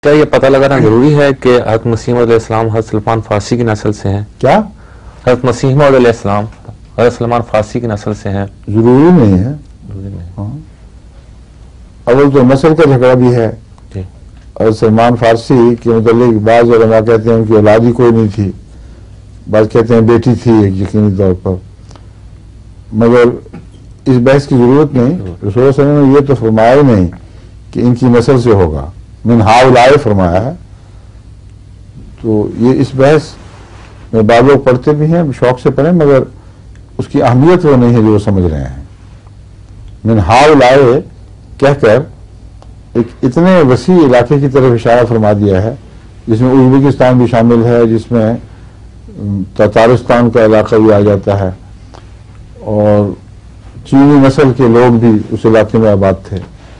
کیا یہ پتہ لگانا ضروری ہے کہ حضرت مسیح علیہ السلام حضرت سلمان فارسی کی نسل سے ہیں؟ کیا حضرت مسیح علیہ السلام حضرت سلمان فارسی کی نسل سے ہیں؟ ضروری نہیں ہے. ہاں اول تو نسل کا جھگڑا بھی ہے. حضرت سلمان فارسی کے متعلق بعض علماء کہتے ہیں ان کی اولاد ہی کوئی نہیں تھی، بعض کہتے ہیں بیٹی تھی ایک یقینی طور پر، مگر اس بحث کی ضرورت نہیں. رسول اللہ صلی اللہ علیہ وسلم نے یہ تو فرمایا ہی نہیں کہ ان کی نسل سے ہوگا، من ہؤلاء فرمایا ہے. تو یہ اس بحث میں بعض لوگ پڑھتے بھی ہیں، شوق سے پڑھیں، مگر اس کی اہمیت وہ نہیں ہے جو وہ سمجھ رہے ہیں. من ہؤلاء کہہ کر ایک اتنے وسیع علاقے کی طرف اشارہ فرما دیا ہے جس میں ازبکستان بھی شامل ہے، جس میں تتارستان کا علاقہ بھی آ جاتا ہے، اور چینی نسل کے لوگ بھی اس علاقے میں آباد تھے.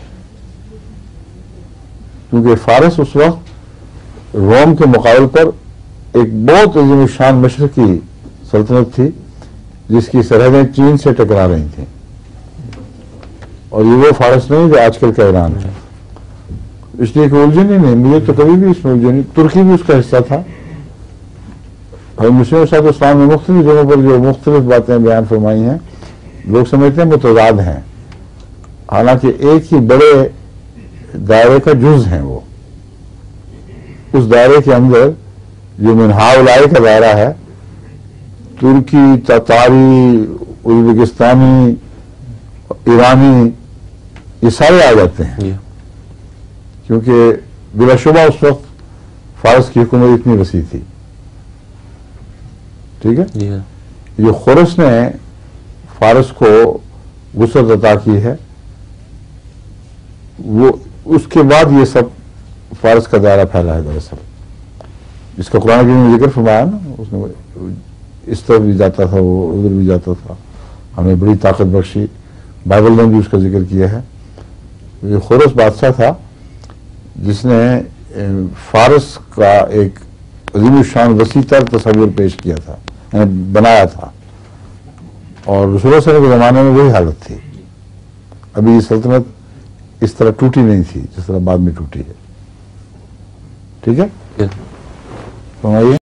کیونکہ فارس اس وقت روم کے مقابل پر ایک بہت عظیم الشان مشرقی سلطنت تھی جس کی سرحدیں چین سے ٹکرا رہی تھیں، اور یہ وہ فارس نہیں جو آج کل کا ایران ہے. اس لیے کہ الجھن ہی نہیں، مجھے تو کبھی بھی اس میں الجھن نہیں. ترکی بھی اس کا حصہ تھا. اور مسلم صاحب اسلام میں مختلف جگہوں پر جو مختلف باتیں بیان فرمائی ہیں لوگ سمجھتے ہیں متضاد ہیں، حالانکہ ایک ہی بڑے دائرے کا جز ہیں. وہ اس دائرے کے اندر جو من ہؤلاء کا دائرہ ہے، ترکی، تتاری، ازبکستانی، ایرانی، یہ سارے آ جاتے ہیں. کیونکہ بلا شبہ اس وقت فارس کی حکومت اتنی وسیع تھی. ٹھیک ہے. یہ خرس نے فارس کو وسعت عطا کی ہے، وہ اس کے بعد یہ سب فارس کا دائرہ پھیلا ہے دراصل، جس کا قرآن کریم نے ذکر فرمایا نا. اس نے اس طرف بھی جاتا تھا، وہ ادھر بھی جاتا تھا، ہمیں بڑی طاقت بخشی. بائبل میں بھی اس کا ذکر کیا ہے. یہ خرس بادشاہ تھا جس نے فارس کا ایک عظیم الشان وسیع تر تصور پیش کیا تھا، یعنی بنایا تھا. اور رسول اللہ صلی اللہ علیہ وسلم کے زمانے میں وہی حالت تھی. ابھی یہ سلطنت اس طرح ٹوٹی نہیں تھی جس طرح بعد میں ٹوٹی ہے. ٹھیک ہے. فرمائیے.